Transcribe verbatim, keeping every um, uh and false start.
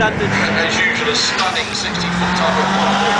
standards. As usual, a stunning sixty foot tunnel.